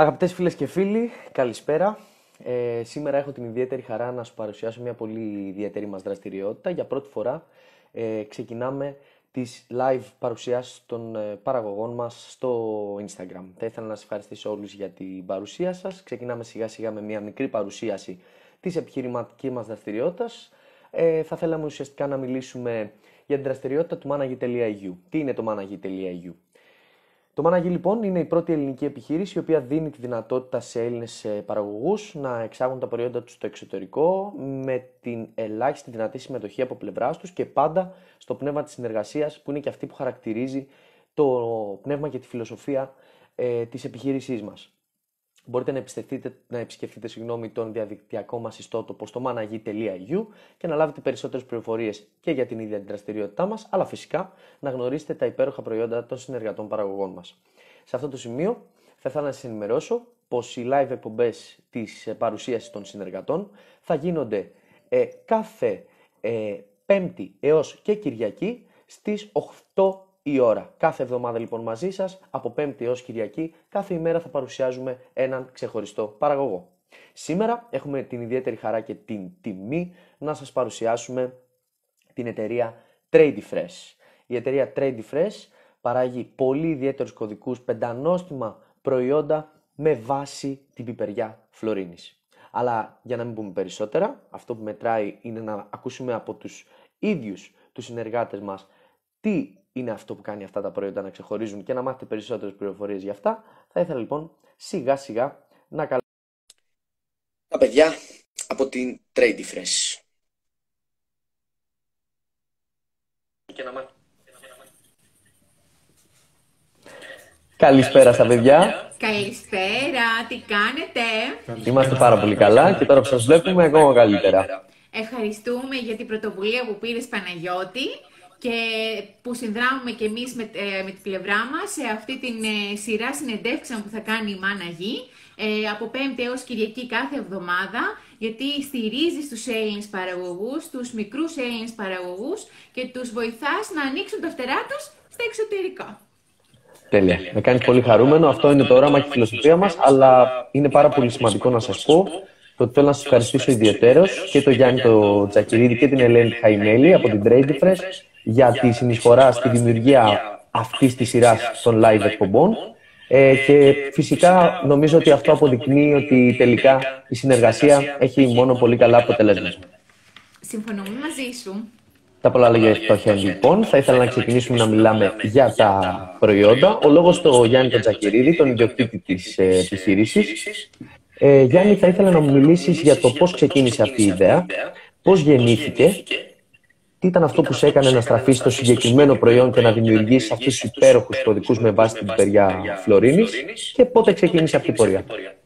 Αγαπητές φίλες και φίλοι, καλησπέρα. Σήμερα έχω την ιδιαίτερη χαρά να σου παρουσιάσω μια πολύ ιδιαίτερη μας δραστηριότητα. Για πρώτη φορά ξεκινάμε τις live παρουσιάσεις των παραγωγών μας στο Instagram. Θα ήθελα να σας ευχαριστήσω όλους για την παρουσία σας. Ξεκινάμε σιγά σιγά με μια μικρή παρουσίαση της επιχειρηματικής μας δραστηριότητας. Θα θέλαμε ουσιαστικά να μιλήσουμε για την δραστηριότητα του Managi.eu. Τι είναι το Managi.eu? Το Managi λοιπόν είναι η πρώτη ελληνική επιχείρηση η οποία δίνει τη δυνατότητα σε Έλληνες παραγωγούς να εξάγουν τα προϊόντα τους στο εξωτερικό με την ελάχιστη δυνατή συμμετοχή από πλευράς τους και πάντα στο πνεύμα της συνεργασίας που είναι και αυτή που χαρακτηρίζει το πνεύμα και τη φιλοσοφία της επιχείρησής μας. Μπορείτε να επισκεφτείτε τον διαδικτυακό μας ιστότοπο στο managi.eu και να λάβετε περισσότερες πληροφορίες και για την ίδια την δραστηριότητά μας, αλλά φυσικά να γνωρίσετε τα υπέροχα προϊόντα των συνεργατών παραγωγών μας. Σε αυτό το σημείο θα ήθελα να σας ενημερώσω πως οι live εκπομπές της παρουσίασης των συνεργατών θα γίνονται κάθε Πέμπτη έως και Κυριακή στις 8 η ώρα. Κάθε εβδομάδα λοιπόν μαζί σας, από Πέμπτη έως Κυριακή, κάθε ημέρα θα παρουσιάζουμε έναν ξεχωριστό παραγωγό. Σήμερα έχουμε την ιδιαίτερη χαρά και την τιμή να σας παρουσιάσουμε την εταιρεία TradyFresh. Η εταιρεία TradyFresh παράγει πολύ ιδιαίτερους κωδικούς πεντανόστιμα προϊόντα με βάση την πιπεριά Φλωρίνης. Αλλά για να μην πούμε περισσότερα, αυτό που μετράει είναι να ακούσουμε από τους ίδιους τους συνεργάτες μας τι είναι αυτό που κάνει αυτά τα προϊόντα να ξεχωρίζουν και να μάθετε περισσότερες πληροφορίες για αυτά. Θα ήθελα λοιπόν σιγά σιγά να καλέσω τα παιδιά από την TradyFresh. Καλησπέρα στα παιδιά. Καλησπέρα, τι κάνετε? Είμαστε πάρα πολύ καλά και τώρα που σας βλέπουμε ακόμα καλύτερα. Ευχαριστούμε για την πρωτοβουλία που πήρες, Παναγιώτη, και που συνδράμουμε και εμείς με την πλευρά μας σε αυτή την σειρά συνεντεύξεων που θα κάνει η Managi από Πέμπτη έως Κυριακή κάθε εβδομάδα, γιατί στηρίζεις τους Έλληνες παραγωγούς, τους μικρούς Έλληνες παραγωγούς και τους βοηθάς να ανοίξουν τα φτερά τους στα εξωτερικά. Τέλεια. Με κάνεις πολύ χαρούμενο. Αυτό είναι το όραμα και η φιλοσοφία μας, αλλά είναι πάρα πολύ σημαντικό να σας πω το ότι θέλω να σας ευχαριστήσω ιδιαιτέρως και τον Γιάννη τον Τζακυρίδη και την Ελένη Χαϊμέλη από την TradyFresh για τη συνεισφορά στη δημιουργία αυτής της σειράς των live εκπομπών και φυσικά νομίζω ότι αυτό αποδεικνύει ότι τελικά η συνεργασία έχει μόνο πολύ καλά αποτελέσματα. Συμφωνούμε μαζί σου. Τα πολλά λόγια στο χέρι λοιπόν. Θα ήθελα να ξεκινήσουμε να μιλάμε για τα προϊόντα. Ο λόγος στο Γιάννη τον Τζακυρίδη, τον ιδιοκτήτη της επιχείρησης. Γιάννη, θα ήθελα να μου μιλήσεις για το πώς ξεκίνησε αυτή η ιδέα, πώς γεννήθηκε, τι ήταν αυτό που σε έκανε να στραφείς στο συγκεκριμένο προϊόν και να δημιουργήσεις αυτούς τους υπέροχους κωδικούς με βάση την πιπεριά Φλωρίνης και πότε ξεκίνησε αυτή η πορεία.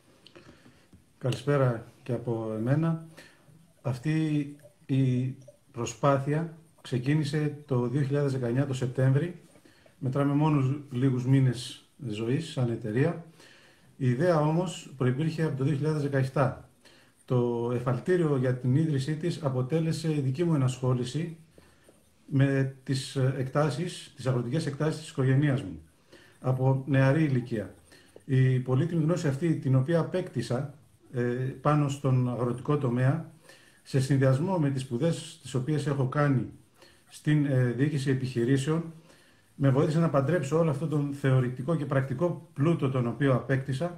Καλησπέρα και από εμένα. Αυτή η προσπάθεια ξεκίνησε το 2019 το Σεπτέμβρη. Μετράμε μόνο λίγους μήνες ζωής σαν εταιρεία. Η ιδέα όμως προϋπήρχε από το 2017. Το εφαλτήριο για την ίδρυσή της αποτέλεσε η δική μου ενασχόληση με τις αγροτικές εκτάσεις της οικογένειάς μου από νεαρή ηλικία. Η πολύτιμη γνώση αυτή την οποία απέκτησα πάνω στον αγροτικό τομέα σε συνδυασμό με τις σπουδές τις οποίες έχω κάνει στην διοίκηση επιχειρήσεων με βοήθησε να παντρέψω όλο αυτό τον θεωρητικό και πρακτικό πλούτο τον οποίο απέκτησα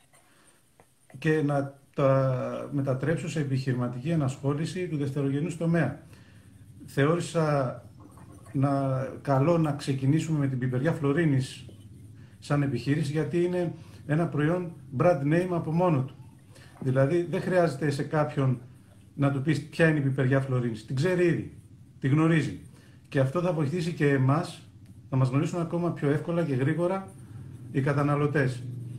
και να τα μετατρέψω σε επιχειρηματική ενασχόληση του δευτερογενούς τομέα. Θεώρησα καλό να ξεκινήσουμε με την πιπεριά Φλωρίνης σαν επιχείρηση, γιατί είναι ένα προϊόν brand name από μόνο του. Δηλαδή δεν χρειάζεται σε κάποιον να του πεις ποια είναι η πιπεριά Φλωρίνης. Την ξέρει ήδη, τη γνωρίζει. Και αυτό θα βοηθήσει και εμάς να μας γνωρίσουν ακόμα πιο εύκολα και γρήγορα οι καταναλωτές.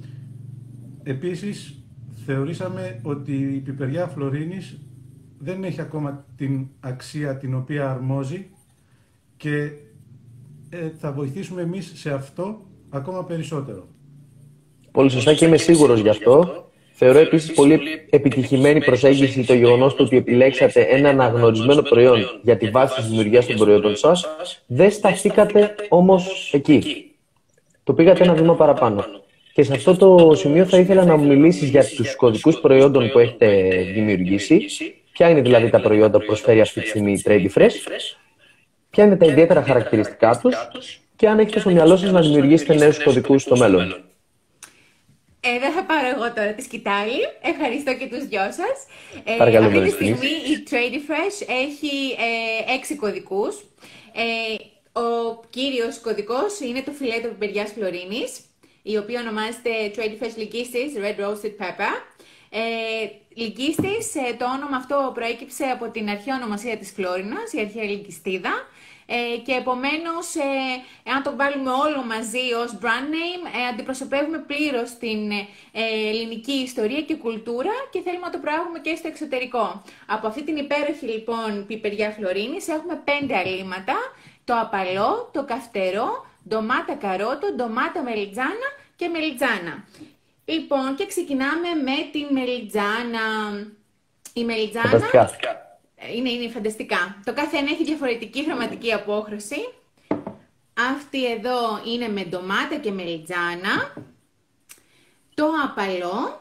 Επίσης, θεωρήσαμε ότι η πιπεριά Φλωρίνης δεν έχει ακόμα την αξία την οποία αρμόζει και θα βοηθήσουμε εμείς σε αυτό ακόμα περισσότερο. Πολύ σωστά και είμαι σίγουρος γι' αυτό. Θεωρώ επίσης πολύ επιτυχημένη προσέγγιση το γεγονός του ότι επιλέξατε ένα αναγνωρισμένο προϊόν για τη βάση της δημιουργίας των προϊόντων σας. Δεν σταθήκατε όμως εκεί. Το πήγατε ένα βήμα παραπάνω. Και σε αυτό το σημείο θα ήθελα να μου μιλήσεις για τους κωδικούς προϊόντων που έχετε δημιουργήσει. Ποια είναι δηλαδή τα προϊόντα που προσφέρει αυτή τη στιγμή η TradyFresh, ποια είναι τα ιδιαίτερα χαρακτηριστικά τους και αν έχετε στο μυαλό σας να δημιουργήσετε νέους κωδικούς στο μέλλον. Δεν θα πάρω εγώ τώρα τη σκητάλη. Ευχαριστώ και τους δυο σας. Παρακαλούμε, αυτή τη στιγμή η TradyFresh έχει 6 κωδικούς. Ο κύριος κωδικός είναι το φιλέτο πιπεριάς Φλωρίνης, η οποία ονομάζεται TradyFresh Λυκίστης Red Roasted Pepper. Λυκίστης, το όνομα αυτό προέκυψε από την αρχαία ονομασία της Φλόρινας, η αρχαία Λυκιστίδα. Και επομένως, αν το βάλουμε όλο μαζί ως brand name, αντιπροσωπεύουμε πλήρως την ελληνική ιστορία και κουλτούρα και θέλουμε να το προάγουμε και στο εξωτερικό. Από αυτή την υπέροχη λοιπόν πιπεριά Φλωρίνης έχουμε 5 αλήματα: το απαλό, το καυτερό, ντομάτα καρότο, ντομάτα μελιτζάνα και μελιτζάνα. Λοιπόν, και ξεκινάμε με τη μελιτζάνα. Η μελιτζάνα είναι φανταστικά. Το κάθε ένα έχει διαφορετική χρωματική απόχρωση. Αυτή εδώ είναι με ντομάτα και μελιτζάνα. Το απαλό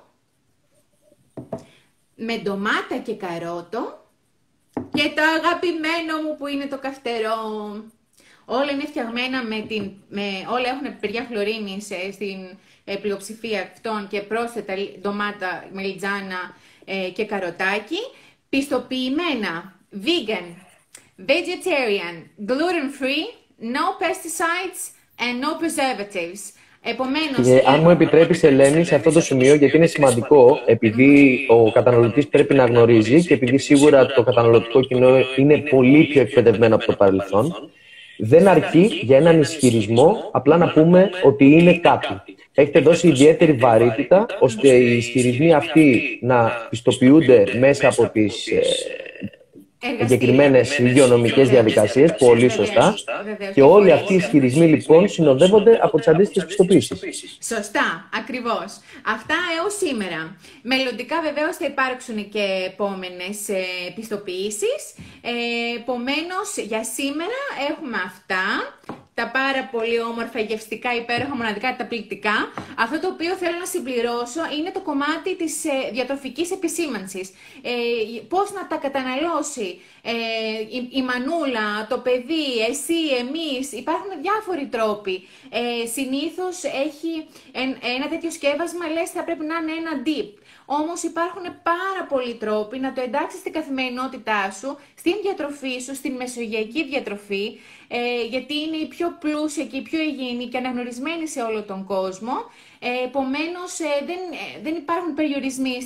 με ντομάτα και καρότο. Και το αγαπημένο μου που είναι το καυτερό. Όλα είναι φτιαγμένα όλα έχουν πιπεριά Φλωρίνης στην πλειοψηφία αυτών και πρόσθετα ντομάτα, μελιτζάνα και καροτάκι. Πιστοποιημένα, vegan, vegetarian, gluten-free, no pesticides and no preservatives. Επομένως, αν μου επιτρέπεις, Ελένη, σε αυτό το σημείο, γιατί είναι σημαντικό, επειδή ο καταναλωτής πρέπει να γνωρίζει και επειδή σίγουρα το καταναλωτικό κοινό είναι πολύ πιο εκπαιδευμένο από το παρελθόν, δεν αρκεί για έναν ισχυρισμό απλά να πούμε ότι είναι κάτι. Έχετε δώσει ιδιαίτερη βαρύτητα ώστε οι ισχυρισμοί αυτοί να πιστοποιούνται μέσα από τις συγκεκριμένες υγειονομικές διαδικασίες, πολύ σωστά. Και όλοι αυτοί οι ισχυρισμοί λοιπόν συνοδεύονται από τις αντίστοιχες πιστοποίησεις. Σωστά, ακριβώς. Αυτά έως σήμερα. Μελλοντικά βεβαίως θα υπάρξουν και επόμενες πιστοποιήσεις. Επομένως, για σήμερα έχουμε αυτά. Τα πάρα πολύ όμορφα, γευστικά, υπέροχα, μοναδικά, καταπληκτικά. Αυτό το οποίο θέλω να συμπληρώσω είναι το κομμάτι της διατροφικής επισήμανσης. Πώς να τα καταναλώσει η μανούλα, το παιδί, εσύ, εμείς. Υπάρχουν διάφοροι τρόποι. Συνήθως έχει ένα τέτοιο σκεύασμα, λες θα πρέπει να είναι ένα dip. Όμως υπάρχουν πάρα πολλοί τρόποι να το εντάξεις στην καθημερινότητά σου, στην διατροφή σου, στην μεσογειακή διατροφή, γιατί είναι η πιο πλούσια και η πιο υγιεινή και αναγνωρισμένη σε όλο τον κόσμο. Επομένως, δεν υπάρχουν περιορισμοί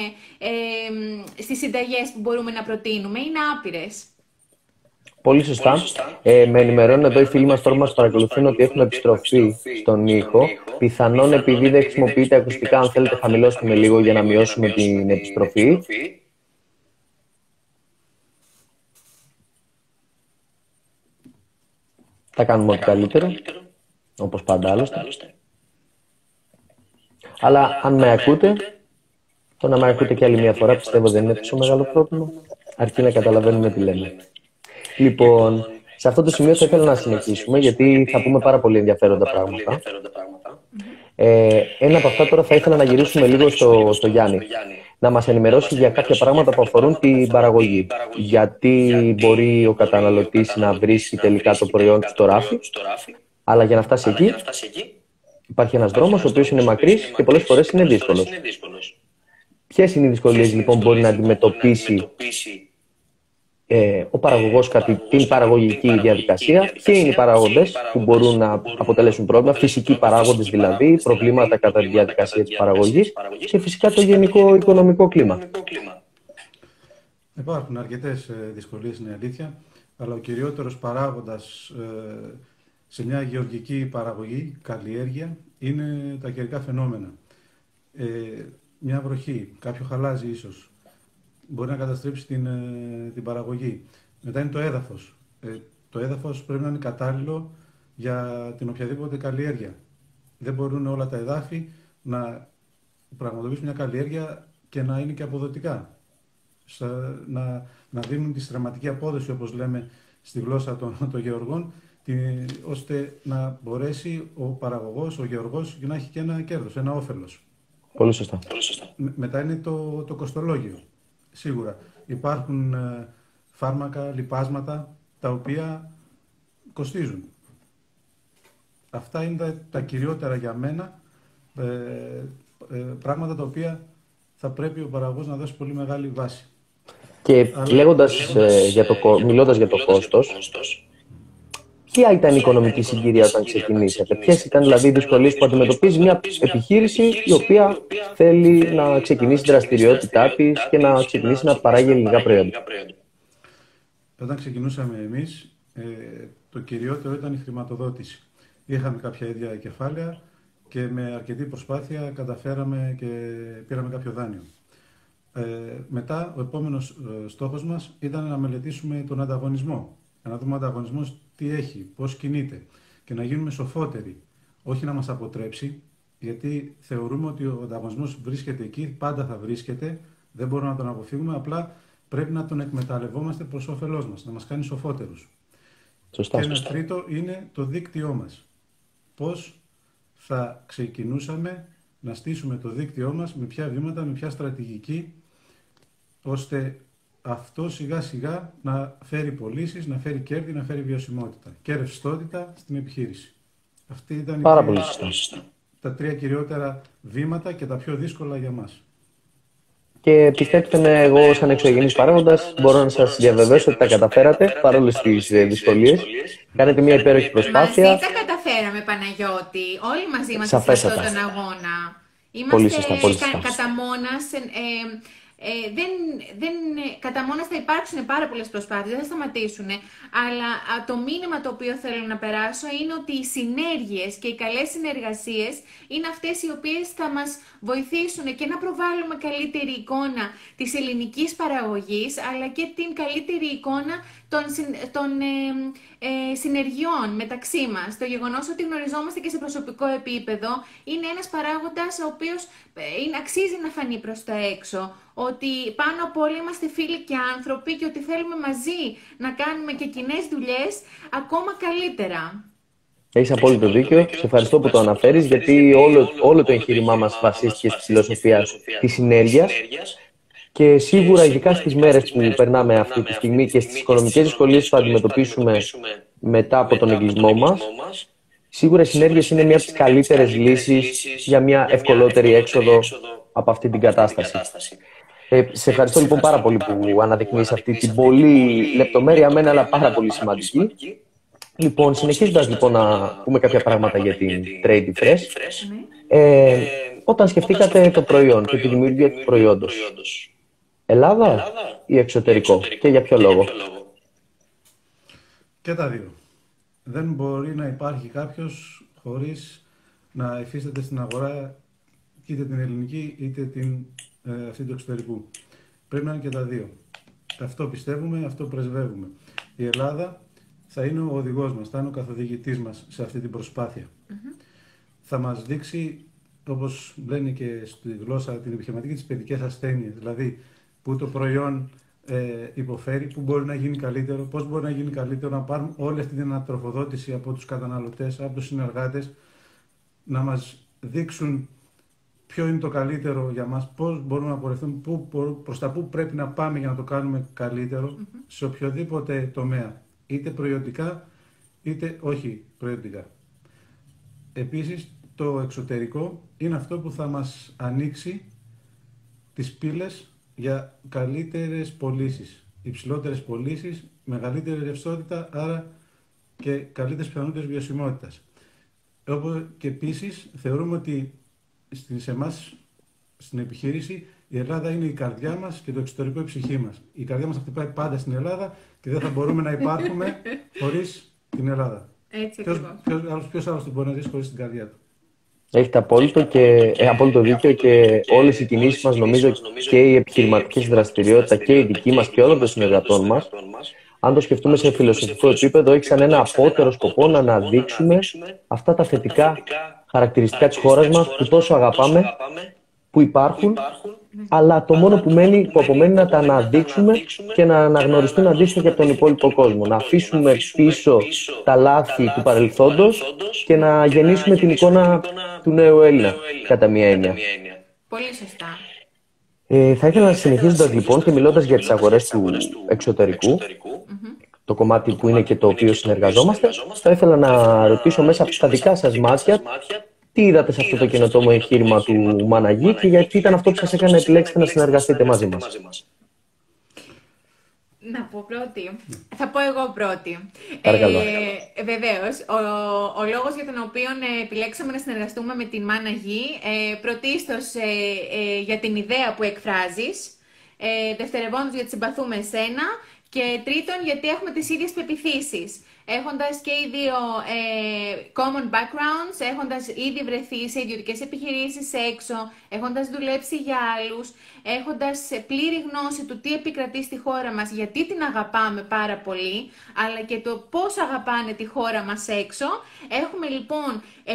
στις συνταγές που μπορούμε να προτείνουμε, είναι άπειρες. Πολύ σωστά. Με ενημερώνουν εδώ οι φίλοι μας τώρα μας παρακολουθούν ότι έχουμε επιστροφή στον ήχο. Πιθανόν επειδή δεν χρησιμοποιείτε ακουστικά, αν θέλετε χαμηλώστε λίγο για να μειώσουμε την επιστροφή. Θα κάνουμε ό,τι καλύτερο, όπως πάντα άλλωστε. Αλλά αν με ακούτε, το να με ακούτε και άλλη μια φορά πιστεύω δεν είναι τόσο μεγάλο πρόβλημα, αρκεί να καταλαβαίνουμε τι λέμε. Λοιπόν, σε αυτό το σημείο θα ήθελα να συνεχίσουμε, γιατί θα πούμε πάρα πολύ ενδιαφέροντα πράγματα. Ένα από αυτά τώρα θα ήθελα να γυρίσουμε λίγο στο Γιάννη. Να μας ενημερώσει για κάποια πράγματα που αφορούν την παραγωγή. Γιατί μπορεί ο καταναλωτής να βρίσκει τελικά το προϊόν του στο ράφι, αλλά για να φτάσει εκεί υπάρχει ένας δρόμος ο οποίος είναι μακρύς και πολλές φορές είναι δύσκολος. Ποιες είναι οι δυσκολίες λοιπόν που μπορεί να αντιμετωπίσει ο παραγωγός κατά την παραγωγική διαδικασία, ποιοι είναι οι παράγοντες που μπορούν να αποτελέσουν πρόβλημα, φυσικοί παράγοντες δηλαδή, προβλήματα κατά τη διαδικασία της παραγωγής και φυσικά το γενικό οικονομικό κλίμα. Υπάρχουν αρκετές δυσκολίες, είναι αλήθεια, αλλά ο κυριότερος παράγοντας σε μια γεωργική παραγωγή, καλλιέργεια, είναι τα καιρικά φαινόμενα. Μια βροχή, κάποιο χαλάζι ίσως, μπορεί να καταστρέψει την παραγωγή. Μετά είναι το έδαφος. Το έδαφος πρέπει να είναι κατάλληλο για την οποιαδήποτε καλλιέργεια. Δεν μπορούν όλα τα εδάφη να πραγματοποιήσουν μια καλλιέργεια και να είναι και αποδοτικά. Να δίνουν τη στραμματική απόδοση, όπως λέμε στη γλώσσα των γεωργών, ώστε να μπορέσει ο παραγωγός, ο γεωργός να έχει και ένα κέρδος, ένα όφελος. Πολύ σωστά. Μετά είναι το κοστολόγιο. Σίγουρα υπάρχουν φάρμακα, λιπάσματα, τα οποία κοστίζουν. Αυτά είναι τα κυριότερα για μένα πράγματα τα οποία θα πρέπει ο παραγωγός να δώσει πολύ μεγάλη βάση. Και μιλώντας για το κόστος, ποια ήταν η οικονομική συγκυρία όταν ξεκινήσατε? Ποιες ήταν δηλαδή οι δυσκολίες που αντιμετωπίζει μια επιχείρηση η οποία θέλει να ξεκινήσει τη δραστηριότητά της και να ξεκινήσει να παράγει ελληνικά προϊόντα? Όταν ξεκινούσαμε εμείς, το κυριότερο ήταν η χρηματοδότηση. Είχαμε κάποια ίδια κεφάλαια και με αρκετή προσπάθεια καταφέραμε και πήραμε κάποιο δάνειο. Μετά, ο επόμενος στόχος μας ήταν να μελετήσουμε τον ανταγωνισμό. Να δούμε ο ανταγωνισμός τι έχει, πώς κινείται και να γίνουμε σοφότεροι. Όχι να μας αποτρέψει, γιατί θεωρούμε ότι ο ανταγωνισμός βρίσκεται εκεί, πάντα θα βρίσκεται, δεν μπορούμε να τον αποφύγουμε, απλά πρέπει να τον εκμεταλλευόμαστε προς όφελός μας, να μας κάνει σοφότερους. Σωστά. Και ένα τρίτο είναι το δίκτυό μας. Πώς θα ξεκινούσαμε να στήσουμε το δίκτυό μας, με ποια βήματα, με ποια στρατηγική, ώστε αυτό σιγά σιγά να φέρει πωλήσεις, να φέρει κέρδη, να φέρει βιωσιμότητα και ρευστότητα στην επιχείρηση. Αυτή ήταν τα τρία κυριότερα βήματα και τα πιο δύσκολα για μας. Και πιστέψτε με, εγώ σαν εξωγενής παράγοντας μπορώ να σας διαβεβαιώσω ότι τα καταφέρατε παρόλες τις δυσκολίες. Κάνετε μια υπέροχη προσπάθεια. Μαζί τα καταφέραμε, Παναγιώτη. Όλοι μαζί είμαστε σε αυτόν τον αγώνα. Είμαστε κατά μόνας. Κατά μόνας θα υπάρξουν πάρα πολλές προσπάθειες, δεν θα σταματήσουν, αλλά το μήνυμα το οποίο θέλω να περάσω είναι ότι οι συνέργειες και οι καλές συνεργασίες είναι αυτές οι οποίες θα μας βοηθήσουν και να προβάλλουμε καλύτερη εικόνα της ελληνικής παραγωγής, αλλά και την καλύτερη εικόνα των συνεργειών μεταξύ μας. Το γεγονός ότι γνωριζόμαστε και σε προσωπικό επίπεδο είναι ένας παράγοντας ο οποίος αξίζει να φανεί προς τα έξω. Ότι πάνω απ' όλα είμαστε φίλοι και άνθρωποι και ότι θέλουμε μαζί να κάνουμε και κοινές δουλειές ακόμα καλύτερα. Έχεις απόλυτο δίκιο. Σε ευχαριστώ που το αναφέρεις, γιατί όλο το εγχείρημά μας βασίστηκε στη φιλοσοφία της συνέργειας. Και σίγουρα, ειδικά στις μέρες που περνάμε αυτή τη στιγμή και στις οικονομικές δυσκολίες που θα αντιμετωπίσουμε μετά από τον εγκλισμό μας, σίγουρα οι συνέργειες είναι μια από τις καλύτερες λύσεις για μια ευκολότερη έξοδο από αυτή την κατάσταση. Σε ευχαριστώ λοιπόν πάρα πολύ που αναδεικνύεις αυτή την πολύ λεπτομέρεια μένα, αλλά πάρα πολύ σημαντική. Λοιπόν, συνεχίζοντας λοιπόν να πούμε κάποια πράγματα για την Trade Fresh, όταν σκεφτήκατε το προϊόν και τη δημιουργία του προϊόντος, Ελλάδα ή εξωτερικό, και για ποιο λόγο? Και τα δύο. Δεν μπορεί να υπάρχει κάποιος χωρίς να υφίσταται στην αγορά είτε την ελληνική είτε αυτή του εξωτερικού. Πρέπει να είναι και τα δύο. Αυτό πιστεύουμε, αυτό πρεσβεύουμε. Η Ελλάδα θα είναι ο οδηγός μας, θα είναι ο καθοδηγητής μας σε αυτή την προσπάθεια. Θα μας δείξει, όπως λένε και στη γλώσσα την επιχειρηματική, τις παιδικές ασθένειες. Δηλαδή, που το προϊόν υποφέρει, που μπορεί να γίνει καλύτερο, πώς μπορεί να γίνει καλύτερο, να πάρουμε όλη αυτή την ανατροφοδότηση από τους καταναλωτές, από τους συνεργάτες, να μας δείξουν ποιο είναι το καλύτερο για μας, πώς μπορούμε να πορευτούμε, προς τα πού πρέπει να πάμε για να το κάνουμε καλύτερο σε οποιοδήποτε τομέα, είτε προϊόντικα είτε όχι προϊόντικα. Επίσης, το εξωτερικό είναι αυτό που θα μας ανοίξει τις πύλες για καλύτερες πωλήσεις, υψηλότερες πωλήσεις, μεγαλύτερη ρευστότητα, άρα και καλύτερες πιθανότητες βιωσιμότητας. Και επίσης θεωρούμε ότι σε εμάς, στην επιχείρηση, η Ελλάδα είναι η καρδιά μας και το εξωτερικό η ψυχή μας. Η καρδιά μας θα χτυπάει πάντα στην Ελλάδα και δεν θα μπορούμε να υπάρχουμε χωρίς την Ελλάδα. Ποιος άλλος μπορεί να ζήσει χωρίς την καρδιά του? Έχετε απόλυτο δίκιο, και όλες οι κινήσεις μας, νομίζω, και οι επιχειρηματικές δραστηριότητα και η δική μας και όλων των συνεργατών μας, αν το σκεφτούμε σε φιλοσοφικό επίπεδο, έχει σαν ένα απότερο σκοπό να αναδείξουμε αυτά τα θετικά χαρακτηριστικά της χώρας μας που τόσο αγαπάμε, που υπάρχουν αλλά το μόνο που απομένει να τα αναδείξουμε και να αναγνωριστούν αντίστοιχα και από τον υπόλοιπο κόσμο. Να αφήσουμε πίσω τα λάθη του παρελθόντος και να γεννήσουμε την εικόνα του νέου Έλληνα, κατά μία έννοια. Πολύ σωστά. Θα ήθελα, συνεχίζοντας λοιπόν και μιλώντας για τις αγορές του εξωτερικού, το κομμάτι που είναι και το οποίο συνεργαζόμαστε, θα ήθελα να ρωτήσω μέσα από τα δικά σας μάτια τι είδατε σε αυτό το καινοτόμο εγχείρημα του Μάναγη και γιατί ήταν αυτό που σας έκανε να επιλέξετε να συνεργαστείτε μαζί μας. Να πω πρώτη. Θα πω εγώ πρώτη. Παρακαλώ. Βεβαίως, ο λόγος για τον οποίο επιλέξαμε να συνεργαστούμε με την Μάναγη, πρωτίστως για την ιδέα που εκφράζεις, δευτερευόντως γιατί συμπαθούμε εσένα και τρίτον γιατί έχουμε τις ίδιες πεποιθήσεις. Έχοντας και οι δύο common backgrounds, έχοντας ήδη βρεθεί σε ιδιωτικές επιχειρήσεις έξω, έχοντας δουλέψει για άλλους, έχοντας πλήρη γνώση του τι επικρατεί στη χώρα μας, γιατί την αγαπάμε πάρα πολύ, αλλά και το πώς αγαπάνε τη χώρα μας έξω, έχουμε λοιπόν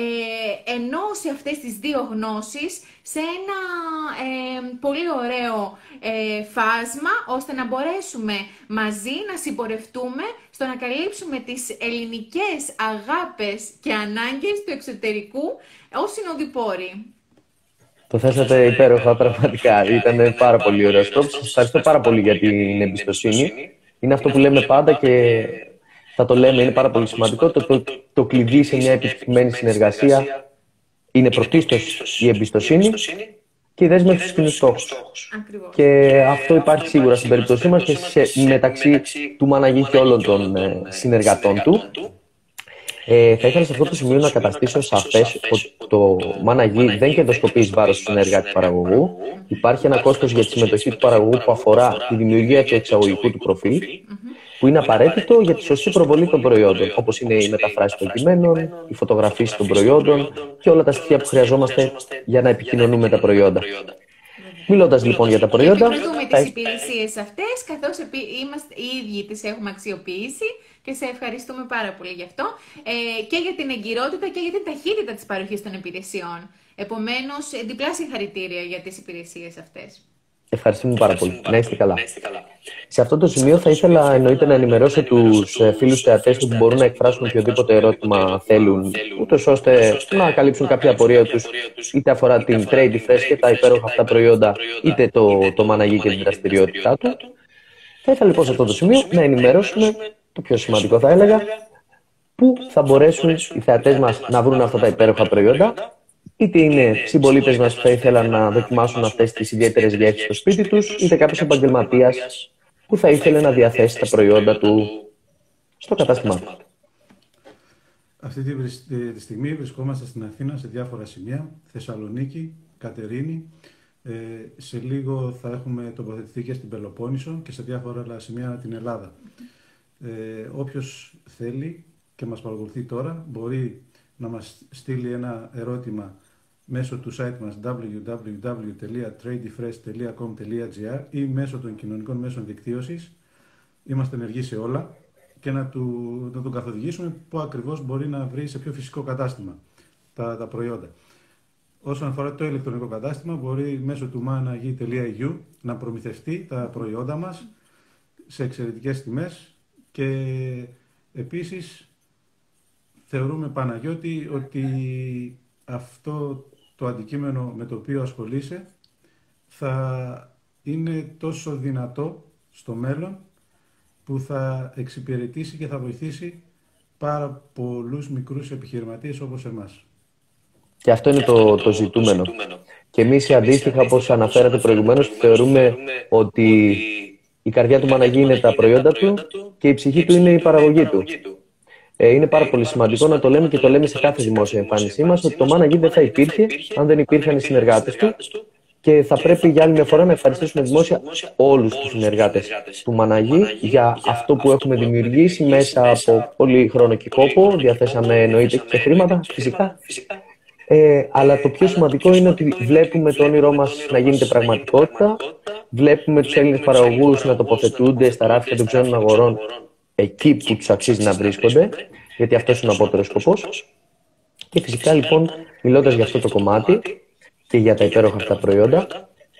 ενώσει αυτές τις δύο γνώσεις σε ένα πολύ ωραίο φάσμα, ώστε να μπορέσουμε μαζί να συμπορευτούμε στο να καλύψουμε τις ελληνικές αγάπες και ανάγκες του εξωτερικού ως συνοδοιπόροι. Το θέσατε υπέροχα, πραγματικά. Ήταν πάρα πολύ ωραίος τρόπος. Σας ευχαριστώ πάρα πολύ για την εμπιστοσύνη. Είναι αυτό που λέμε πάντα και θα το λέμε, είναι πάρα πολύ σημαντικό. Το κλειδί σε μια επιτυχημένη συνεργασία είναι πρωτίστως η εμπιστοσύνη και η δέσμευση στους κοινούς στόχους. Και αυτό υπάρχει σίγουρα στην περίπτωσή μας και μεταξύ του Μάναγη και όλων των συνεργατών του. Θα ήθελα σε αυτό το σημείο να καταστήσω σαφές ότι το Μάναγη δεν κερδοσκοπεί εις βάρος του συνεργάτη παραγωγού. Υπάρχει ένα κόστος για τη συμμετοχή του παραγωγού που αφορά τη δημιουργία του εξαγωγικού του προφίλ, που είναι απαραίτητο για τη σωστή προβολή των προϊόντων, όπως είναι η μεταφράση των κειμένων, η φωτογραφίση των προϊόντων και όλα τα στοιχεία που χρειαζόμαστε για να επικοινωνούμε τα προϊόντα. Μιλώντας λοιπόν για τα προϊόντα. Επικροτούμε τις υπηρεσίες αυτές, καθώς είμαστε οι ίδιοι τις έχουμε αξιοποιήσει και σε ευχαριστούμε πάρα πολύ γι' αυτό. Και για την εγκυρότητα και για την ταχύτητα της παροχής των υπηρεσιών. Επομένως, διπλά συγχαρητήρια για τις υπηρεσίες αυτές. Ευχαριστούμε πάρα πολύ. Να είστε καλά. Σε αυτό το σημείο θα ήθελα εννοείται να ενημερώσω τους φίλους θεατές που μπορούν να εκφράσουν οποιοδήποτε ερώτημα θέλουν, ούτως ώστε να καλύψουν κάποια απορία τους, είτε αφορά την Trade Fresh και τα υπέροχα αυτά προϊόντα, είτε το Μάναγη και την δραστηριότητά του. Θα ήθελα λοιπόν σε αυτό το σημείο να ενημερώσουμε, το πιο σημαντικό θα έλεγα, πού θα μπορέσουν οι θεατές μας να βρουν αυτά τα υπέροχα προϊόντα. Είτε είναι συμπολίτες μας που θα ήθελαν να δοκιμάσουν αυτές τις ιδιαίτερες γεύσεις στο σπίτι τους, είτε κάποιος επαγγελματίας που θα ήθελε να διαθέσει τα προϊόντα του στο κατάστημά του. Αυτή τη στιγμή βρισκόμαστε στην Αθήνα σε διάφορα σημεία, Θεσσαλονίκη, Κατερίνη. Σε λίγο θα έχουμε τοποθετηθεί και στην Πελοπόννησο και σε διάφορα άλλα σημεία την Ελλάδα. Όποιος θέλει και μας παρακολουθεί τώρα μπορεί να μας στείλει ένα ερώτημα μέσω του site μας www.tradefresh.com.gr ή μέσω των κοινωνικών μέσων δικτύωσης. Είμαστε ενεργοί σε όλα και να τον καθοδηγήσουμε πού ακριβώς μπορεί να βρει σε πιο φυσικό κατάστημα τα προϊόντα. Όσον αφορά το ηλεκτρονικό κατάστημα, μπορεί μέσω του managi.eu να προμηθευτεί τα προϊόντα μας σε εξαιρετικές τιμές και επίσης θεωρούμε, Παναγιώτη, ότι αυτό το αντικείμενο με το οποίο ασχολείσαι θα είναι τόσο δυνατό στο μέλλον που θα εξυπηρετήσει και θα βοηθήσει πάρα πολλούς μικρούς επιχειρηματίες όπως εμάς. Και αυτό είναι το ζητούμενο. Και εμείς αντίστοιχα, όπως αναφέρατε προηγουμένως, θεωρούμε ότι η καρδιά του Μάναγη είναι τα προϊόντα του και η ψυχή του είναι η παραγωγή του. Είναι πάρα πολύ σημαντικό να το λέμε και το λέμε σε κάθε δημόσια εμφάνισή μας ότι το Μάναγη δεν θα υπήρχε αν δεν υπήρχαν οι συνεργάτες του και θα πρέπει για άλλη μια φορά να ευχαριστήσουμε δημόσια όλους τους συνεργάτες του Μάναγη για αυτό που έχουμε δημιουργήσει μέσα από πολύ χρόνο και κόπο. Διαθέσαμε εννοείται και χρήματα φυσικά. Αλλά το πιο σημαντικό είναι ότι βλέπουμε το όνειρό μας να γίνεται πραγματικότητα. Βλέπουμε τους Έλληνες παραγωγούς να τοποθετούνται στα ράφια των ξένων αγορών εκεί που τους αξίζει να βρίσκονται, γιατί αυτός είναι ο απότερος σκοπός. Και φυσικά λοιπόν, μιλώντας για αυτό το κομμάτι και για τα υπέροχα αυτά προϊόντα,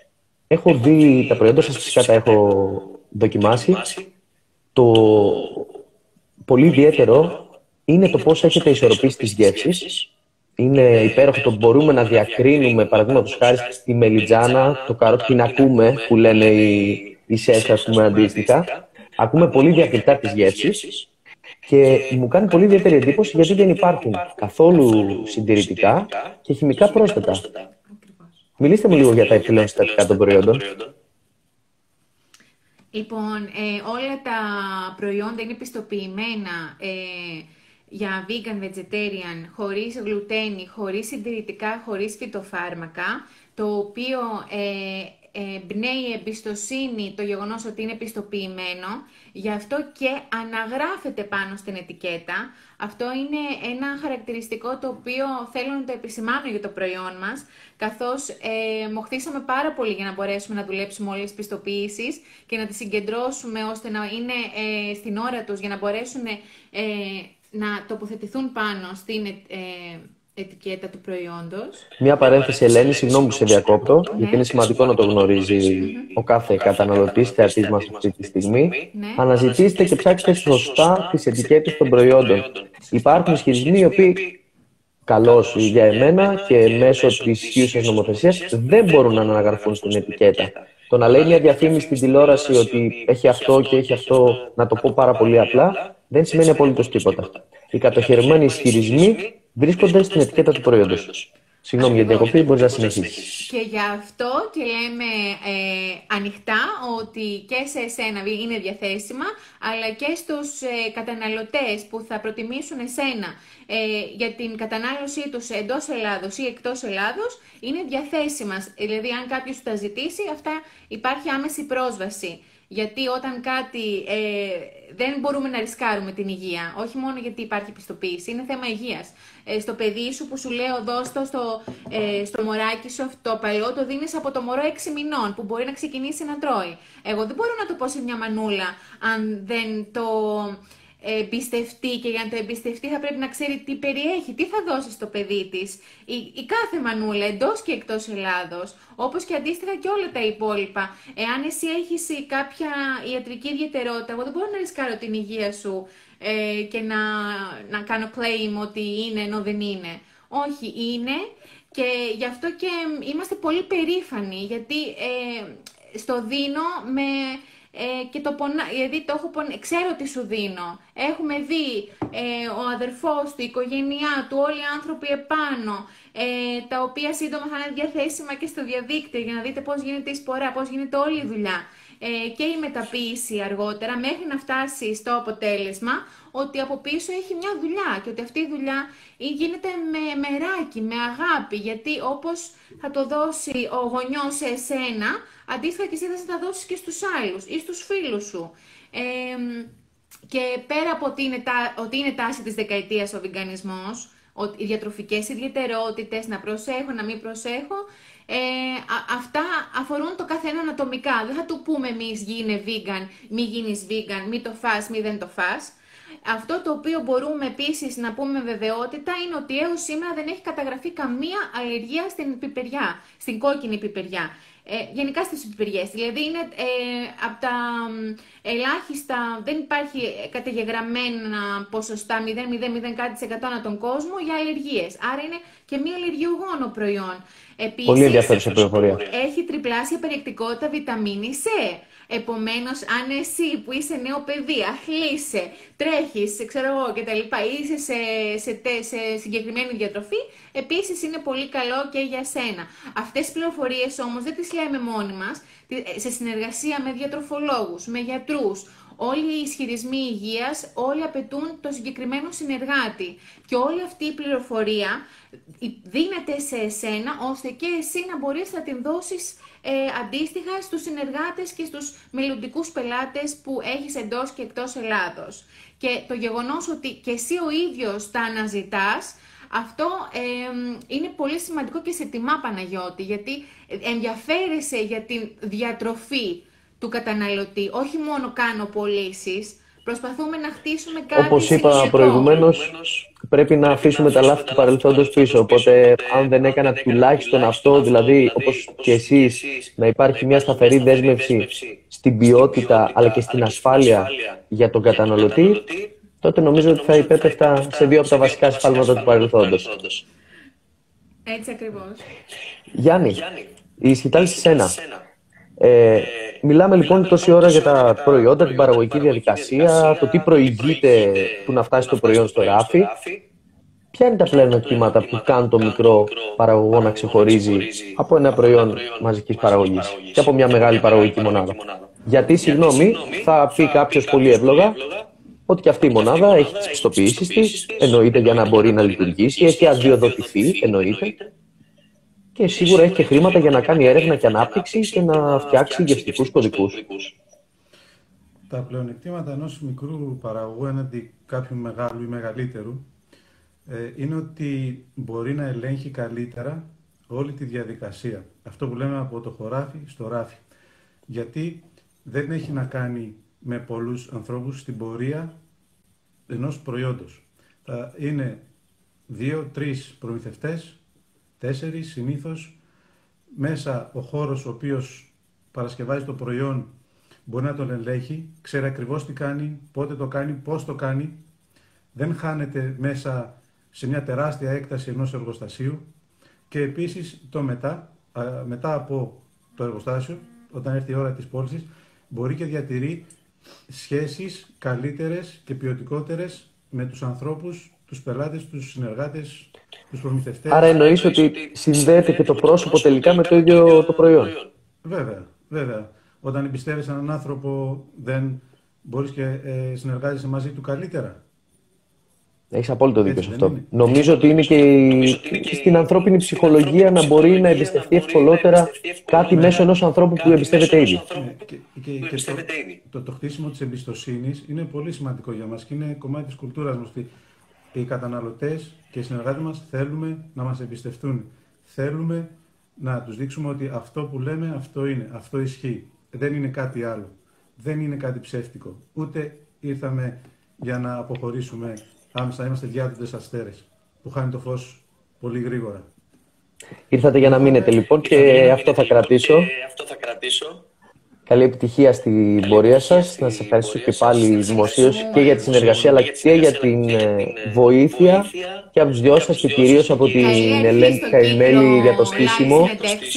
Έχω δει τα προϊόντα σας, φυσικά τα έχω δοκιμάσει. Το πολύ ιδιαίτερο είναι το πώς έχετε ισορροπήσει τις γεύσεις. Είναι υπέροχο το μπορούμε να διακρίνουμε, παραδείγματος χάρη, τη μελιτζάνα, το καρότ, την ακούμε, που λένε οι σεφ, ας πούμε, αντίστοιχα. Ακούμε πολύ διακριτά τις γεύσεις και μου κάνει πολύ ιδιαίτερη εντύπωση γιατί δεν υπάρχουν καθόλου συντηρητικά και χημικά πρόσθετα. Μιλήστε μου λίγο για τα επιπλέον συστατικά των προϊόντων. Λοιπόν, όλα τα προϊόντα είναι πιστοποιημένα για vegan, vegetarian, χωρίς γλουτένη, χωρίς συντηρητικά, χωρίς φυτοφάρμακα, το οποίο εμπνέει εμπιστοσύνη το γεγονός ότι είναι πιστοποιημένο, γι' αυτό και αναγράφεται πάνω στην ετικέτα. Αυτό είναι ένα χαρακτηριστικό το οποίο θέλω να το επισημάνω για το προϊόν μας, καθώς μοχθήσαμε πάρα πολύ για να μπορέσουμε να δουλέψουμε όλες τις πιστοποιήσεις και να τις συγκεντρώσουμε ώστε να είναι στην ώρα τους για να μπορέσουν να τοποθετηθούν πάνω στην ετικέτα του προϊόντος. Μια παρένθεση, Ελένη, συγγνώμη που σε διακόπτω, γιατί είναι σημαντικό να το γνωρίζει ο κάθε καταναλωτής, θεατής μας αυτή τη στιγμή. Αναζητήστε και ψάξτε σωστά τις ετικέτες των προϊόντων. Υπάρχουν ισχυρισμοί οι οποίοι, καλώς για εμένα και μέσω της ισχύουσας νομοθεσίας, δεν μπορούν να αναγραφούν στην ετικέτα. Το να λέει μια διαφήμιση στην τηλεόραση ότι έχει αυτό και έχει αυτό, να το πω πάρα πολύ απλά, δεν σημαίνει απολύτως τίποτα. Οι κατοχυρωμένοι ισχυρισμοί βρίσκονται στην ετικέτα του προϊόντος. Συγγνώμη για την διακοπή, μπορείς να συνεχίσεις. Και γι' αυτό και λέμε ανοιχτά ότι και σε εσένα είναι διαθέσιμα, αλλά και στους καταναλωτές που θα προτιμήσουν εσένα για την κατανάλωσή τους εντός Ελλάδος ή εκτός Ελλάδος, είναι διαθέσιμα. Δηλαδή, αν κάποιος τα ζητήσει, αυτά υπάρχει άμεση πρόσβαση. Γιατί όταν κάτι δεν μπορούμε να ρισκάρουμε την υγεία, όχι μόνο γιατί υπάρχει πιστοποίηση, είναι θέμα υγείας. Στο παιδί σου που σου λέω δώσ' το στο μωράκι σου αυτό παλαιό, το δίνεις από το μωρό 6 μηνών που μπορεί να ξεκινήσει να τρώει. Εγώ δεν μπορώ να το πω σε μια μανούλα αν δεν το εμπιστευτεί, και για να το εμπιστευτεί θα πρέπει να ξέρει τι περιέχει, τι θα δώσει στο παιδί της η κάθε μανούλα εντός και εκτός Ελλάδος, όπως και αντίστοιχα και όλα τα υπόλοιπα. Εάν εσύ έχεις κάποια ιατρική ιδιαιτερότητα, εγώ δεν μπορώ να ρισκάρω την υγεία σου και να κάνω claim ότι είναι ενώ δεν είναι. Όχι, είναι, και γι' αυτό και είμαστε πολύ περήφανοι, γιατί στο δίνω και το δηλαδή ξέρω τι σου δίνω. Έχουμε δει ο αδερφός του, η οικογένειά του, όλοι οι άνθρωποι επάνω, τα οποία σύντομα θα είναι διαθέσιμα και στο διαδίκτυο για να δείτε πώς γίνεται η σπορά, πώς γίνεται όλη η δουλειά και η μεταποίηση αργότερα, μέχρι να φτάσει στο αποτέλεσμα ότι από πίσω έχει μια δουλειά και ότι αυτή η δουλειά γίνεται με μεράκι, με αγάπη, γιατί όπως θα το δώσει ο γονιός σε εσένα, αντίστοιχα και εσύ θα τα δώσεις και στους άλλους ή στους φίλους σου. Και πέρα από ότι είναι τάση της δεκαετίας ο βιγκανισμός, οι διατροφικές ιδιαιτερότητες, να προσέχω, να μην προσέχω, αυτά αφορούν το καθέναν ατομικά. Δεν θα του πούμε εμείς γίνε vegan, μη γίνεις vegan, μη το φας, μη δεν το φας. Αυτό το οποίο μπορούμε επίσης να πούμε με βεβαιότητα είναι ότι έως σήμερα δεν έχει καταγραφεί καμία αλλεργία στην πιπεριά, στην κόκκινη πιπεριά. Γενικά στις πιπεριές, δηλαδή είναι από τα ελάχιστα, δεν υπάρχει καταγεγραμμένα ποσοστά 0,0 ανά τον κόσμο για αλλεργίες, άρα είναι και μη αλλεργιογόνο προϊόν. Επίσης, πολύ ενδιαφέρουσα πληροφορία. Έχει τριπλάσια περιεκτικότητα βιταμίνη C. Επομένως, αν εσύ που είσαι νέο παιδί, αθλείσαι, τρέχεις, ξέρω εγώ κτλ. Είσαι σε συγκεκριμένη διατροφή, επίσης είναι πολύ καλό και για σένα. Αυτές τις πληροφορίες όμως δεν τις λέμε μόνοι μας, σε συνεργασία με διατροφολόγους, με γιατρούς. Όλοι οι ισχυρισμοί υγείας, όλοι απαιτούν το συγκεκριμένο συνεργάτη. Και όλη αυτή η πληροφορία δίνεται σε εσένα, ώστε και εσύ να μπορείς να την δώσεις αντίστοιχα στους συνεργάτες και στους μελλοντικούς πελάτες που έχεις εντός και εκτός Ελλάδος. Και το γεγονός ότι και εσύ ο ίδιος τα αναζητάς, αυτό είναι πολύ σημαντικό και σε τιμά, Παναγιώτη, γιατί ενδιαφέρεσαι για την διατροφή του καταναλωτή. Όχι μόνο κάνω πωλήσεις, Προσπαθούμε να χτίσουμε κάτι Όπως είπα συνολικό. προηγουμένως, πρέπει να αφήσουμε τα λάθη του παρελθόντος πίσω. Οπότε, αν δεν έκανα τουλάχιστον αυτό, δηλαδή όπως και εσείς, να υπάρχει μια σταθερή δέσμευση στην ποιότητα αλλά και στην ασφάλεια για τον καταναλωτή, τότε νομίζω ότι θα υπέπεφτα σε δύο από τα βασικά σφάλματα του παρελθόντος. Έτσι ακριβώς. Γιάννη, η σκητάλη σε σένα. Μιλάμε λοιπόν τόση ώρα για τα προϊόντα, την παραγωγική διαδικασία, το τι προηγείται του να φτάσει το προϊόν στο ράφι. Ποια είναι τα πλεονεκτήματα που κάνουν το μικρό παραγωγό να ξεχωρίζει από ένα προϊόν μαζικής παραγωγής και από μια μεγάλη παραγωγική μονάδα? Γιατί, συγγνώμη, θα πει κάποιος πολύ εύλογα ότι και αυτή η μονάδα έχει τις πιστοποιήσεις της, εννοείται, για να μπορεί να λειτουργήσει, έχει αδειοδοτηθεί, εννοείται, και σίγουρα έχει και χρήματα για να κάνει έρευνα και ανάπτυξη και να φτιάξει γευστικούς κωδικούς. Τα πλεονεκτήματα ενός μικρού παραγωγού έναντι κάποιου μεγάλου ή μεγαλύτερου είναι ότι μπορεί να ελέγχει καλύτερα όλη τη διαδικασία. Αυτό που λέμε από το χωράφι στο ράφι. Γιατί δεν έχει να κάνει με πολλούς ανθρώπους στην πορεία ενός προϊόντος. Θα είναι 2-3 προμηθευτές, 4 συνήθως. Μέσα ο χώρος ο οποίος παρασκευάζει το προϊόν μπορεί να τον ελέγχει, ξέρει ακριβώς τι κάνει, πότε το κάνει, πώς το κάνει. Δεν χάνεται μέσα σε μια τεράστια έκταση ενός εργοστασίου. Και επίσης το μετά από το εργοστάσιο, όταν έρθει η ώρα της πώλησης, μπορεί και διατηρεί σχέσεις καλύτερες και ποιοτικότερες με τους ανθρώπους, τους πελάτες, τους συνεργάτες, τους προμηθευτές. Άρα εννοείς ότι συνδέεται και το πρόσωπο τελικά με το ίδιο το προϊόν. Βέβαια. Όταν εμπιστεύεσαι έναν άνθρωπο, δεν μπορείς και συνεργάζεσαι μαζί του καλύτερα. Έχεις απόλυτο δίκιο σε αυτό. Νομίζω ότι είναι και στην ανθρώπινη ψυχολογία να μπορεί να εμπιστευτεί ευκολότερα κάτι μέσω ενός ανθρώπου που εμπιστεύεται ήδη. Το χτίσιμο της εμπιστοσύνης είναι πολύ σημαντικό για μας και είναι κομμάτι της κουλτούρας μας. Οι καταναλωτές και οι συνεργάτες μας θέλουμε να μας εμπιστευτούν. Θέλουμε να τους δείξουμε ότι αυτό που λέμε, αυτό είναι, αυτό ισχύει. Δεν είναι κάτι άλλο. Δεν είναι κάτι ψεύτικο. Ούτε ήρθαμε για να αποχωρήσουμε άμεσα. Είμαστε διάδοτες αστέρες που χάνει το φως πολύ γρήγορα. Ήρθατε για να μείνετε λοιπόν και αυτό θα κρατήσω. Καλή επιτυχία στην πορεία σας. Να σας ευχαριστήσω και πάλι δημοσίως και για τη συνεργασία αλλά και για την βοήθεια και από τους δυο σας και κυρίως από την Ελένη Χαϊμέλη για το στήσιμο.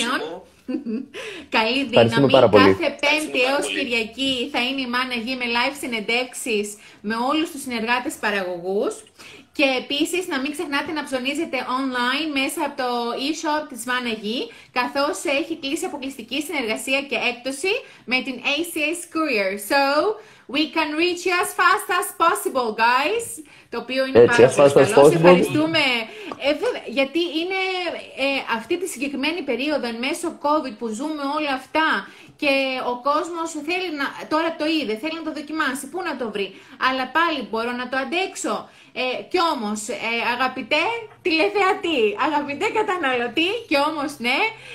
Καλή δύναμη. Κάθε Πέμπτη έως Κυριακή θα είναι η Μάνα Γη με live συνεντεύξεις με όλους τους συνεργάτες παραγωγούς. Και επίσης να μην ξεχνάτε να ψωνίζετε online μέσα από το e-shop της Μάνα Γη, καθώς έχει κλείσει αποκλειστική συνεργασία και έκπτωση με την ACS Courier. So, we can reach you as fast as possible, guys. Το οποίο είναι πάρα πολύ καλό. Σε ευχαριστούμε. Γιατί είναι αυτή τη συγκεκριμένη περίοδο εν μέσω COVID που ζούμε όλα αυτά και ο κόσμος θέλει να, τώρα το είδε, θέλει να το δοκιμάσει, πού να το βρει. Αλλά πάλι μπορώ να το αντέξω. Κι όμως, αγαπητέ τηλεθεατή, αγαπητέ καταναλωτή, κι όμως ναι,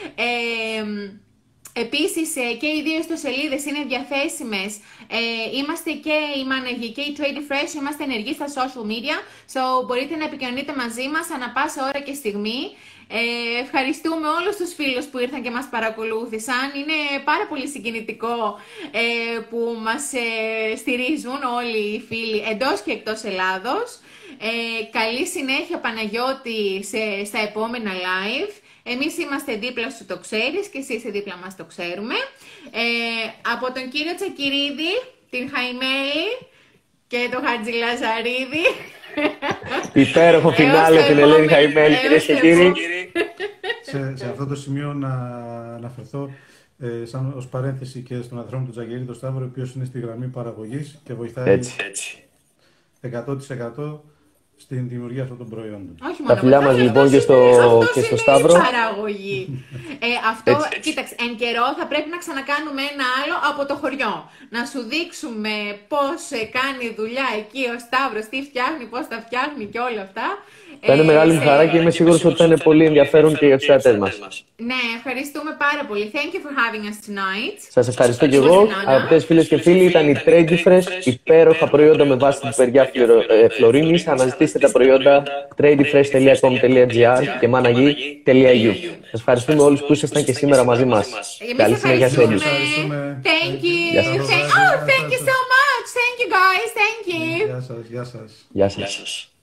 επίσης και οι δύο ιστοσελίδες είναι διαθέσιμες. Είμαστε και η Μάνα Γη και η Trade Fresh, είμαστε ενεργοί στα social media, so μπορείτε να επικοινωνείτε μαζί μας ανά πάσα ώρα και στιγμή. Ευχαριστούμε όλους τους φίλους που ήρθαν και μας παρακολούθησαν. Είναι πάρα πολύ συγκινητικό που μας στηρίζουν όλοι οι φίλοι εντός και εκτός Ελλάδος. Καλή συνέχεια Παναγιώτη στα επόμενα live. Εμείς είμαστε δίπλα σου, το ξέρεις, και εσύ είσαι δίπλα μας, το ξέρουμε. Από τον κύριο Τσακυρίδη, την Χαϊμέλη και τον Χατζηλαζαρίδη. Υπέροχο φινάλε την Ελένη Χαϊμέλη, κυρίες και κύριοι. Σε αυτό το σημείο να αναφερθώ σαν ως παρένθεση και στον αδερφό μου τον Τζαγκερίδη, τον Σταύρο, ο οποίος είναι στη γραμμή παραγωγής και βοηθάει 100% στην δημιουργία αυτών των προϊόντων. Όχι μόνο Τα φιλιά μας λοιπόν και στο Σταύρο. Αυτό είναι η παραγωγή. Αυτό, κοίταξε, εν καιρό θα πρέπει να ξανακάνουμε ένα άλλο από το χωριό. Να σου δείξουμε πώς κάνει δουλειά εκεί ο Σταύρος, τι φτιάχνει, πώς τα φτιάχνει και όλα αυτά. Θα είναι μεγάλη μου χαρά και είμαι σίγουρος ότι θα είναι πολύ ενδιαφέρον και για τους θεατές μας. Ναι, ευχαριστούμε πάρα πολύ. Thank you for having us tonight. Σας ευχαριστώ και εγώ. Αγαπητές φίλες και φίλοι, ήταν η Tradifresh, υπέροχα προϊόντα με βάση την παιδιά Φλωρίνης. Αναζητήστε τα προϊόντα tradifresh.com.gr και managi.eu. Σας ευχαριστούμε όλους που ήσασταν και σήμερα μαζί μας. Καλή συνέχεια σε όλους. Thank you. Thank you so much. Thank you guys. Thank you. Γεια σας. Γεια σας.